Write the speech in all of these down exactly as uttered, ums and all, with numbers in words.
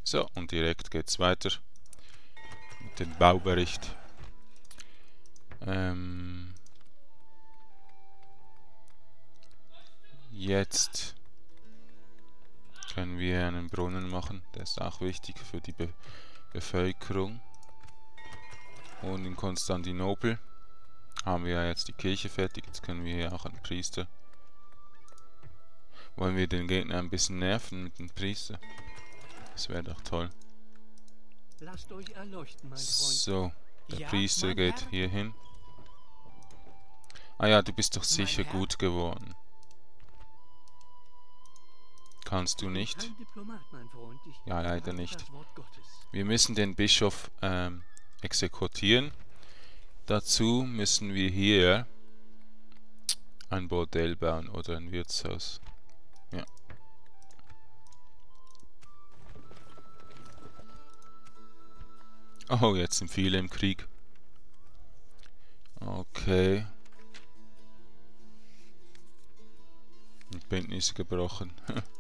So, und direkt geht's weiter mit dem Baubericht. Ähm, jetzt können wir einen Brunnen machen. Der ist auch wichtig für die Be Bevölkerung. Und in Konstantinopel haben wir ja jetzt die Kirche fertig. Jetzt können wir hier auch einen Priester. Wollen wir den Gegner ein bisschen nerven mit dem Priester? Das wäre doch toll. Lasst euch erleuchten, mein Freund. So, der Ja, Priester mein geht Herr? hier hin. Ah ja, du bist doch sicher Herr? gut geworden. Kannst du nicht? Kein Diplomat, mein Freund. Ich Ja, leider erwarte nicht. das Wort Gottes. Wir müssen den Bischof ähm, exekutieren. Dazu müssen wir hier ein Bordell bauen oder ein Wirtshaus. Ja. Oh, jetzt sind viele im Krieg. Okay. Ein Bündnis gebrochen.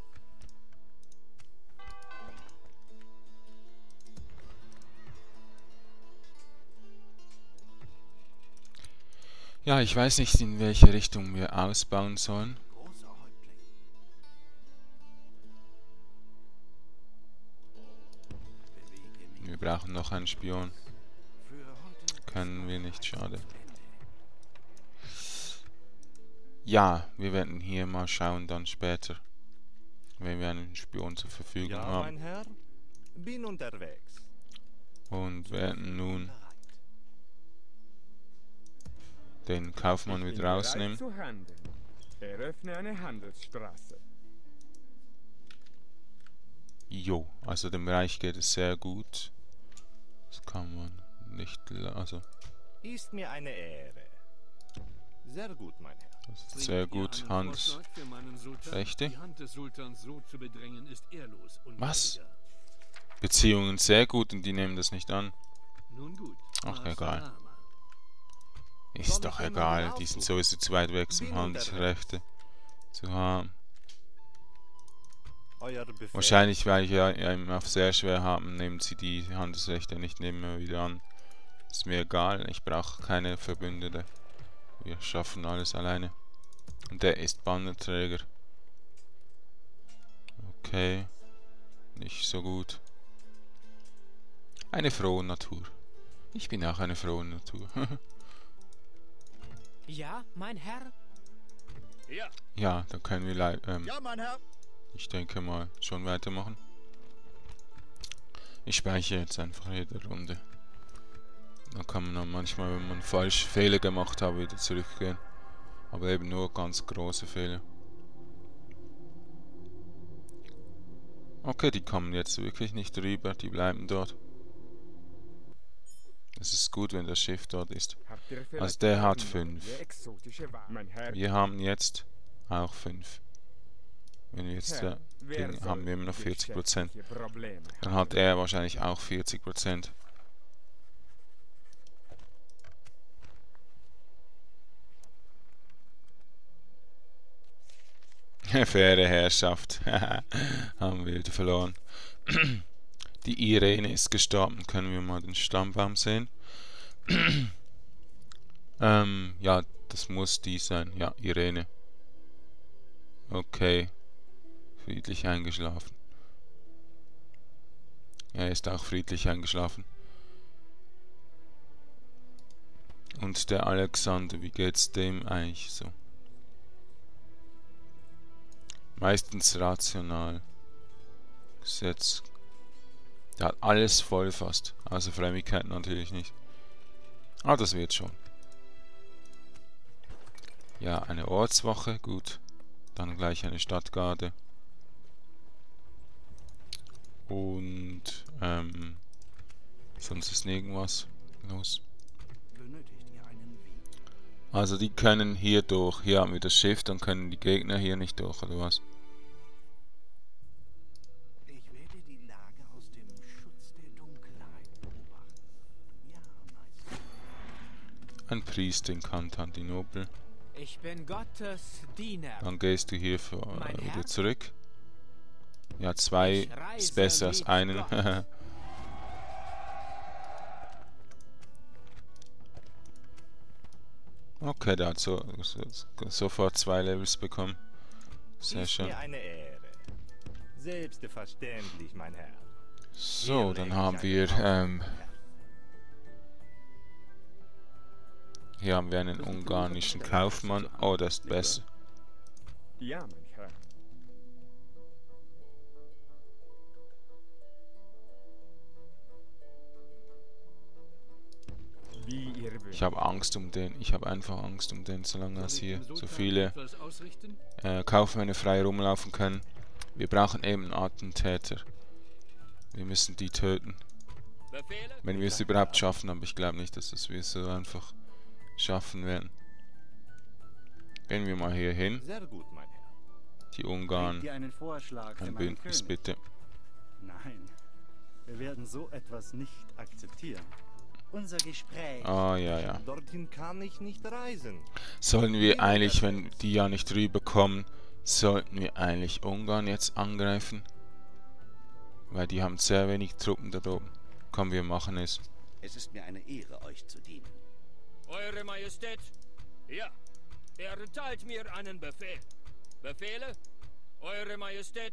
Ja, ich weiß nicht, in welche Richtung wir ausbauen sollen. Großer Häuptling. Bewege mich Wir brauchen noch einen Spion. für heute. Können wir nicht, schade. Ja, wir werden hier mal schauen, dann später, wenn wir einen Spion zur Verfügung Ja, haben. mein Herr, bin unterwegs. Und werden nun Bereit. den Kaufmann Ich bin wieder rausnehmen. bereit zu handeln. Eröffne eine Handelsstraße. Jo, also dem Reich geht es sehr gut. Das kann man nicht, la- also Ist mir eine Ehre. Sehr gut, mein Herr. das ist Bringt sehr ihr gut. einen Hand, Vorschlag für meinen Sultan? Rechte. Die Hand des Sultans so zu bedrängen ist ehrlos. Was? unwürdiger. Beziehungen sehr gut und die nehmen das nicht an. Nun gut. Ach, Ma egal. salama. Ist Soll doch ich egal, jemanden die sind aufsuchen? sowieso zu weit weg, um Bin Handelsrechte zu haben. Euer Befehl. Wahrscheinlich, weil wir ja eben auf sehr schwer haben, nehmen sie die Handelsrechte nicht immer wieder an. Ist mir egal, ich brauche keine Verbündete. Wir schaffen alles alleine. Und der ist Bannerträger. Okay. Nicht so gut. Eine frohe Natur. Ich bin auch eine frohe Natur. Ja, mein Herr? Ja, Ja, dann können wir lei- ähm, ja, mein Herr. ich denke mal schon weitermachen. Ich speichere jetzt einfach jede Runde. Da kann man dann manchmal, wenn man falsch Fehler gemacht hat, wieder zurückgehen. Aber eben nur ganz große Fehler. Okay, die kommen jetzt wirklich nicht rüber, die bleiben dort. Es ist gut, wenn das Schiff dort ist. Habt ihr vielleicht Also der hat andere fünf. exotische Waren? Mein Herr, Wir haben jetzt auch fünf. Wenn wir jetzt Herr, äh, wer Ding, soll haben wir immer noch vierzig Prozent. geschäftliche Probleme Dann haben? hat er wahrscheinlich auch vierzig Prozent. Faire Herrschaft. Haben wir wieder verloren. Die Irene ist gestorben. Können wir mal den Stammbaum sehen? ähm, ja, das muss die sein. Ja, Irene. Okay. Friedlich eingeschlafen. Er ist auch friedlich eingeschlafen. Und der Alexander, wie geht's dem eigentlich so? Meistens rational. Gesetz. Der hat alles voll fast. Außer Frömmigkeit natürlich nicht. Ah, das wird schon. Ja, eine Ortswache, gut. Dann gleich eine Stadtgarde. Und, ähm, sonst ist nirgendwas los. Benötigt ihr einen Weg? Also die können hier durch. Hier haben wir das Schiff, dann können die Gegner hier nicht durch, oder was? Ich werde die Lage aus dem Schutz der Dunkelheit beobachten. Ja, Meister. Ein Priester in Konstantinopel. Ich bin Gottes Diener. Dann gehst du hier für, Mein äh, wieder Herr? zurück. Ja, zwei ist besser als einen. Okay, der hat so, so, sofort zwei Levels bekommen. Sehr Ist schön. mir eine Ehre. Selbstverständlich, mein Herr. So, dann haben wir, ähm, hier haben wir einen ungarischen Kaufmann. Oh, das ist besser. Ja, mein Herr. Wie ihr wünscht. Ich habe Angst um den. Ich habe einfach Angst um den, solange es hier so viele äh, Kaufmänner frei rumlaufen können. Wir brauchen eben einen Attentäter. Wir müssen die töten. Wenn wir es überhaupt schaffen, aber ich glaube nicht, dass es wir so einfach schaffen werden. Gehen wir mal hier hin. Sehr gut, mein Herr. Die Habt Ungarn. ihr einen Vorschlag für Ein meinen Bündnis König? bitte. Nein, wir werden so etwas nicht akzeptieren. Unser Gespräch. Ah, ja, ja. Dorthin kann ich nicht reisen. Sollen wir eigentlich, wenn die ja nicht rüberkommen, sollten wir eigentlich Ungarn jetzt angreifen? Weil die haben sehr wenig Truppen da oben. Komm, wir machen es. Es ist mir eine Ehre, euch zu dienen. Eure Majestät, ja, er erteilt mir einen Befehl. Befehle? Eure Majestät?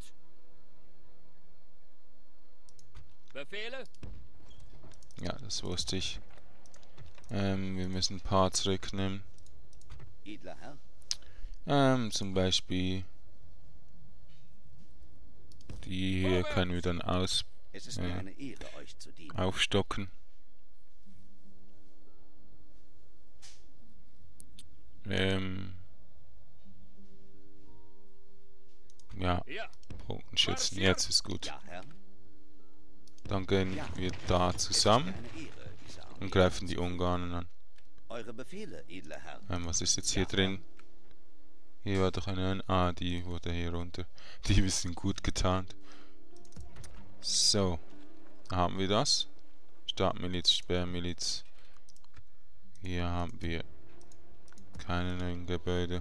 Befehle? Ja, das wusste ich. Ähm, wir müssen ein paar zurücknehmen. Edler Herr, Ähm, zum Beispiel die hier können wir dann aus es ist mir Ja. eine Ehre, euch zu dienen. aufstocken. Ähm, ja, Ja. Bogenschützen, jetzt ist gut. Ja, Herr. Dann gehen Ja. wir da Es ist zusammen mir eine Ehre, diese Armee und greifen die zu führen. Ungarnen an. Eure Befehle, edler Herr. Ähm, was ist jetzt hier Ja, drin? Hier war doch eine... Ah, die wurde hier runter. Die sind gut getarnt. So. Haben wir das. Stadtmiliz, Sperrmiliz. Hier haben wir keine neuen Gebäude.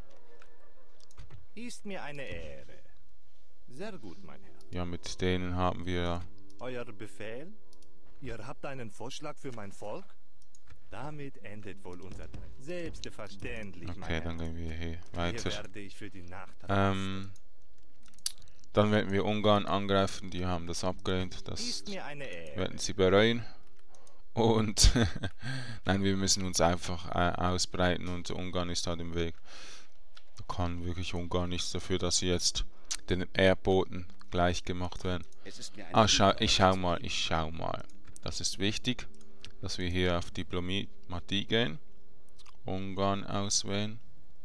Ist mir eine Ehre. Sehr gut, mein Herr. Ja, mit denen haben wir... Euer Befehl? Ihr habt einen Vorschlag für mein Volk? Damit endet wohl unser Treffen. Selbstverständlich, mein Okay, Herr. dann gehen wir hier Hier weiter. werde ich für die Nacht Ähm... Dann werden wir Ungarn angreifen. Die haben das abgelehnt. Das Ist mir eine Ehre. werden sie bereuen. Und nein, wir müssen uns einfach äh, ausbreiten und Ungarn ist halt im Weg. Da kann wirklich Ungarn nichts dafür, dass sie jetzt den Erdboden gleich gemacht werden. Es ist mir eine Ah, schau, Ehre, ich euch schau zu mal, dienen. ich schau mal. Das ist wichtig, dass wir hier auf Diplomatie gehen. Ungarn auswählen.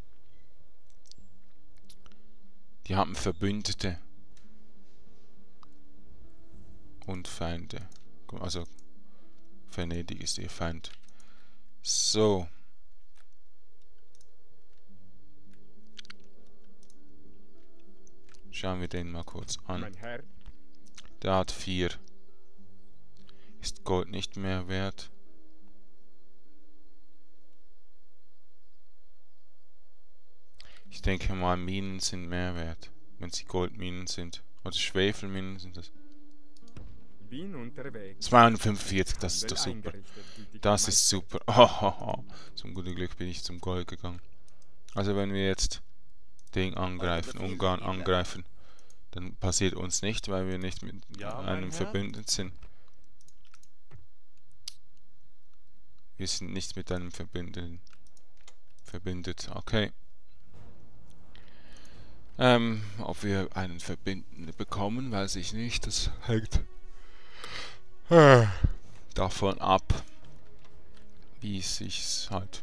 Die haben Verbündete. Und Feinde. Also Venedig ist ihr Feind. So. Schauen wir den mal kurz an. Mein Herr, Der hat vier. Ist Gold nicht mehr wert? Ich denke mal, Minen sind mehr wert, wenn sie Goldminen sind. Oder Schwefelminen sind das. bin unterwegs. zweihundertfünfundvierzig, das ist doch Handel super. eingerichtet, gütiger Das ist Meister. super. Hohoho. Zum guten Glück bin ich zum Gold gegangen. Also wenn wir jetzt Ding angreifen, Befehle, Ungarn Edler. angreifen, dann passiert uns nicht, weil wir nicht mit Ja, mein einem Herr. verbündet sind. Wir sind nicht mit einem Verbündeten verbündet. Okay. Ähm, ob wir einen Verbündeten bekommen, weiß ich nicht. Das hängt äh, davon ab, wie es sich halt,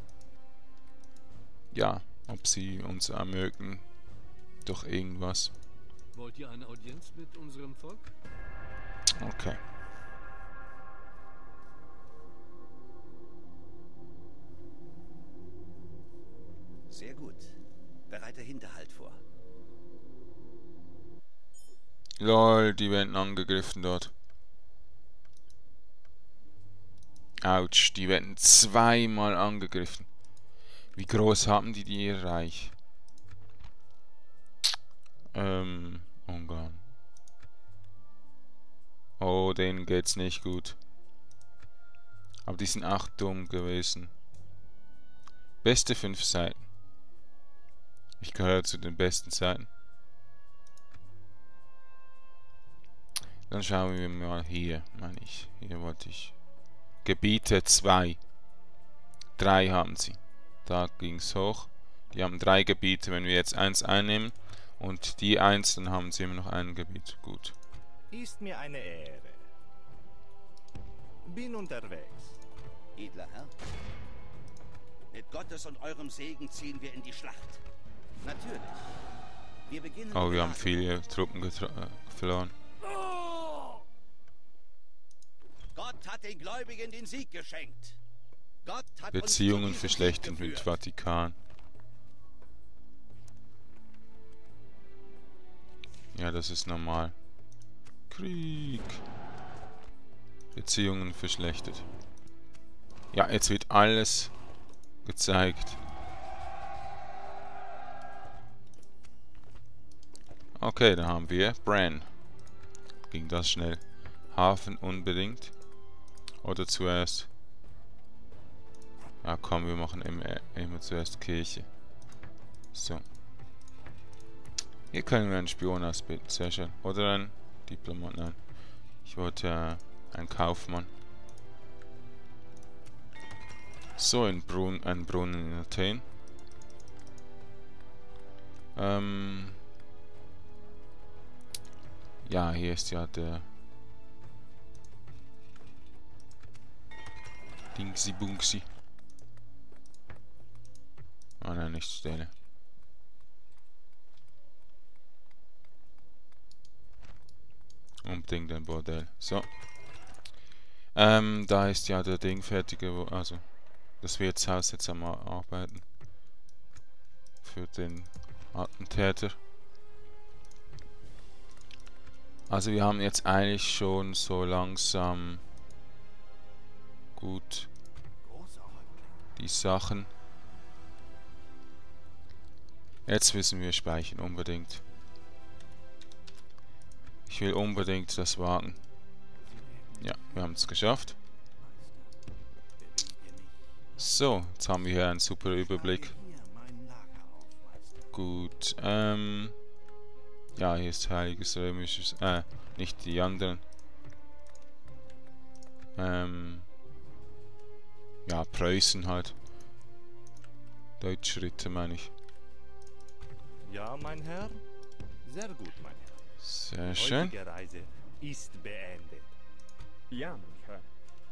ja, ob sie uns ermögen durch irgendwas. Wollt ihr eine Audienz mit unserem Volk? Okay. Sehr gut. Bereite Hinterhalt vor. Lol, die werden angegriffen dort. Autsch, die werden zweimal angegriffen. Wie groß haben die die ihr Reich? Ähm, Ungarn. Oh, denen geht's nicht gut. Aber die sind auch dumm gewesen. Beste fünf Seiten. Ich gehöre zu den besten Seiten. Dann schauen wir mal hier, meine ich. Hier wollte ich. Gebiete zwei. Drei haben sie. Da ging es hoch. Die haben drei Gebiete. Wenn wir jetzt eins einnehmen und die eins, dann haben sie immer noch ein Gebiet. Gut. Ist mir eine Ehre. Bin unterwegs. Edler Herr, mit Gottes und eurem Segen ziehen wir in die Schlacht. Natürlich. Wir beginnen. Oh, die wir haben Lage. viele Truppen äh, verloren. Gott hat den Gläubigen den Sieg geschenkt. Gott hat Beziehungen uns zu diesem verschlechtern Sieg mit geführt. Vatikan. Ja, das ist normal. Krieg. Beziehungen verschlechtert. Ja, jetzt wird alles gezeigt. Okay, dann haben wir Bran. Ging das schnell. Hafen unbedingt. Oder zuerst. Ja komm, wir machen immer, immer zuerst Kirche. So. Hier können wir einen Spion ausbilden. Sehr schön. Oder ein Diplomat. Nein. Ich wollte äh, ein Kaufmann. So, ein Brunnen, ein Brunnen in Athen. Ähm. Ja, hier ist ja der Dingsi Bungsi. Ah nein, nicht Stelle. Unbedingt ein Bordell. So. Ähm, da ist ja der Ding fertig, also das Wirtshaus jetzt am Arbeiten. Für den Attentäter. Also wir haben jetzt eigentlich schon so langsam gut die Sachen. Jetzt müssen wir speichern, unbedingt. Ich will unbedingt das wagen. Ja, wir haben es geschafft. So, jetzt haben wir hier einen super Überblick. Gut, ähm... ja, hier ist Heiliges Römisches, äh, nicht die anderen. Ähm... ja, Preußen halt. Deutsche Ritter, meine ich. Ja, mein Herr? Sehr gut, mein Herr. Sehr Die schön. heutige Reise ist beendet. Ja, mein Herr.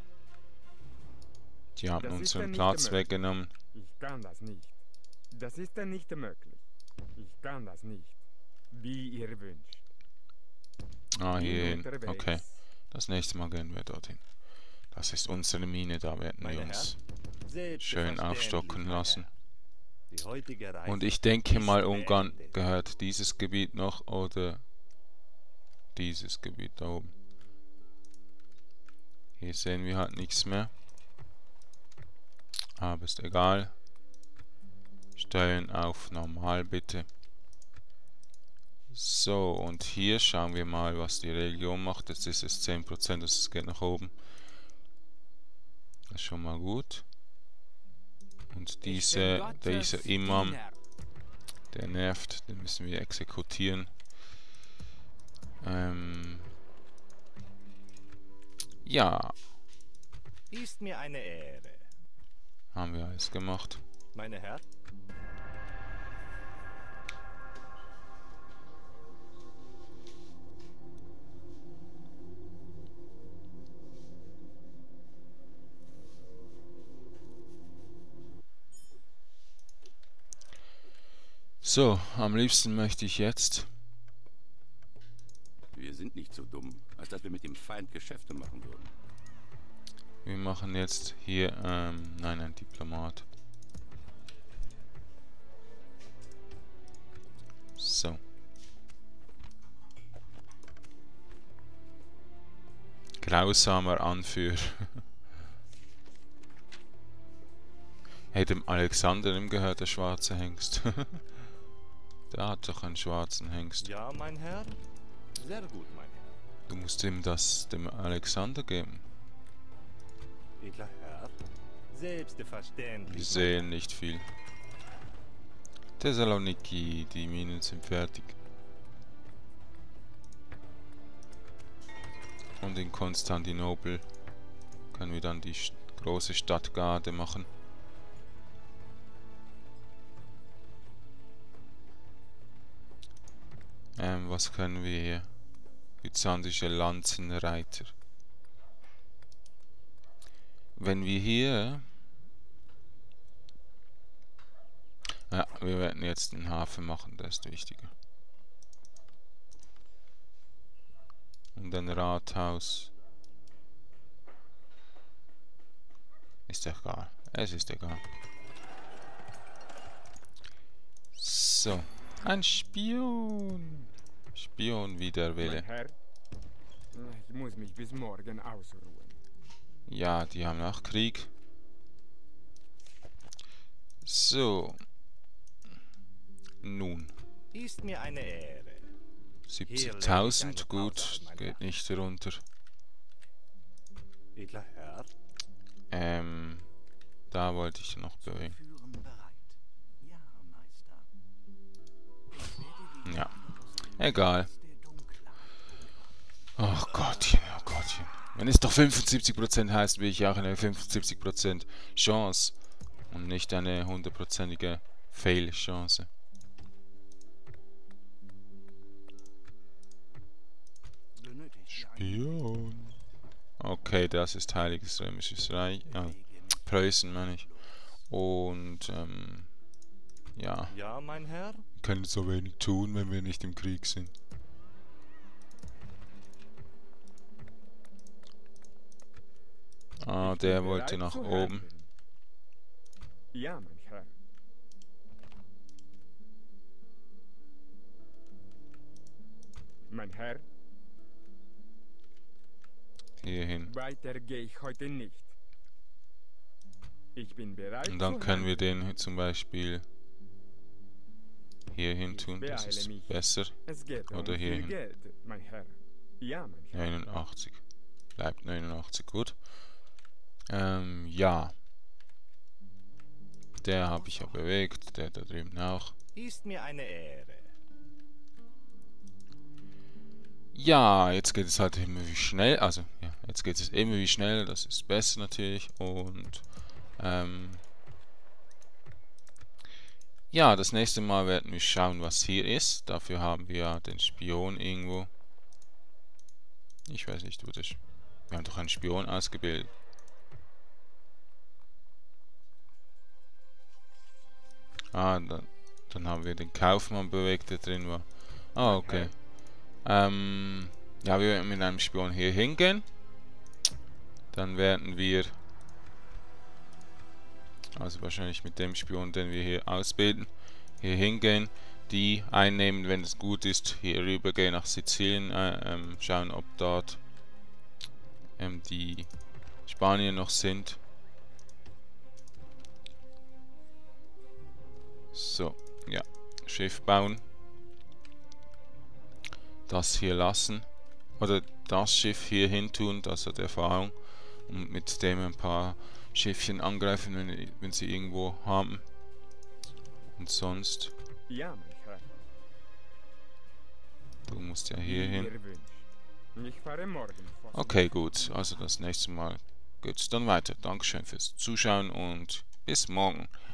Die haben Das ist unseren ja nicht Platz möglich. weggenommen. Ich kann das nicht. Das ist ja nicht möglich. Ich kann das nicht. Wie ihr wünscht. Ah, Bin hierhin. unterwegs. Okay. Das nächste Mal gehen wir dorthin. Das ist unsere Mine, da werden wir Meine uns schön Selbstverständlich, aufstocken mein lassen. Herr. Die heutige Reise Und ich denke ist mal, Ungarn beendet. gehört dieses Gebiet noch oder dieses Gebiet da oben. Hier sehen wir halt nichts mehr. Aber ist egal. Stellen auf normal bitte. So, und hier schauen wir mal, was die Religion macht. Jetzt ist es zehn Prozent, das geht nach oben. Das ist schon mal gut. Und diese, dieser Imam, der nervt, den müssen wir exekutieren. Ähm, ja, Ist mir eine Ehre. haben wir alles gemacht. Meine Herr? So, am liebsten möchte ich jetzt. Wir sind nicht so dumm, als dass wir mit dem Feind Geschäfte machen würden. Wir machen jetzt hier, ähm, nein, ein Diplomat. So. Grausamer Anführer. Hey, dem Alexander ihm gehört der schwarze Hengst. Der hat doch einen schwarzen Hengst. Ja, mein Herr? Sehr gut, mein Herr. Du musst ihm das dem Alexander geben. Edler Herr, selbstverständlich. Wir sehen nicht viel. Thessaloniki, die Minen sind fertig. Und in Konstantinopel können wir dann die st- große Stadtgarde machen. Ähm, was können wir hier? Byzantinische Lanzenreiter. Wenn wir hier... Ja, wir werden jetzt einen Hafen machen, das ist wichtiger. Und ein Rathaus. Ist egal. Es ist egal. So. Ein Spion. Spion wie der Wille. Mein Herr, ich muss mich bis morgen ausruhen. Ja, die haben auch Krieg. So. Nun. Ist mir eine Ehre. siebzigtausend, gut, geht nicht runter. Edler Herr, Ähm, da wollte ich noch bewegen. Führen bereit. Ja, Meister. Ich werde die Ja, egal. Lage der Dunkelheit Ach Gottchen, oh Gottchen. Wenn es doch fünfundsiebzig Prozent heißt, will ich auch eine fünfundsiebzig Prozent Chance und nicht eine hundertprozentige Fail-Chance. benötigt Spion. Okay, das ist Heiliges Römisches Reich. Ah, Preußen meine ich. Und, ähm, ja. ja, mein Herr? Wir können so wenig tun, wenn wir nicht im Krieg sind. Ah, Ich der bin wollte bereit nach zu oben. handeln. Ja, mein Herr. Mein Herr, Hierhin. weiter gehe ich heute nicht. Ich bin bereit Und dann zu können wir handeln. den zum Beispiel hierhin tun, das beeile ist mich. besser. Es geht Oder um hierhin. viel Geld, mein Herr. Ja, mein Herr. neunundachtzig. Bleibt neunundachtzig, gut. Ähm, ja. Der habe ich ja bewegt, der da drüben auch. Ist mir eine Ehre. Ja, jetzt geht es halt immer wie schnell, also ja, jetzt geht es immer wie schnell, das ist besser natürlich. Und ähm, ja, das nächste Mal werden wir schauen, was hier ist. Dafür haben wir ja den Spion irgendwo. Ich weiß nicht, wo das... Wir haben doch einen Spion ausgebildet. Ah, dann, dann haben wir den Kaufmann bewegt, der drin war. Ah, okay. Ähm, ja, wir werden mit einem Spion hier hingehen. Dann werden wir... Also wahrscheinlich mit dem Spion, den wir hier ausbilden, hier hingehen, die einnehmen, wenn es gut ist, hier rüber gehen nach Sizilien, äh, ähm, schauen, ob dort ähm, die Spanier noch sind. So, ja, Schiff bauen. Das hier lassen. Oder das Schiff hier hin tun, das hat Erfahrung. Und mit dem ein paar Schiffchen angreifen, wenn, wenn sie irgendwo haben. Und sonst... Ja, mein Herr. Du musst ja hier Wie hin. ihr wünscht. Ich fahre morgen fort. Okay, gut. Also das nächste Mal geht's dann weiter. Dankeschön fürs Zuschauen und bis morgen.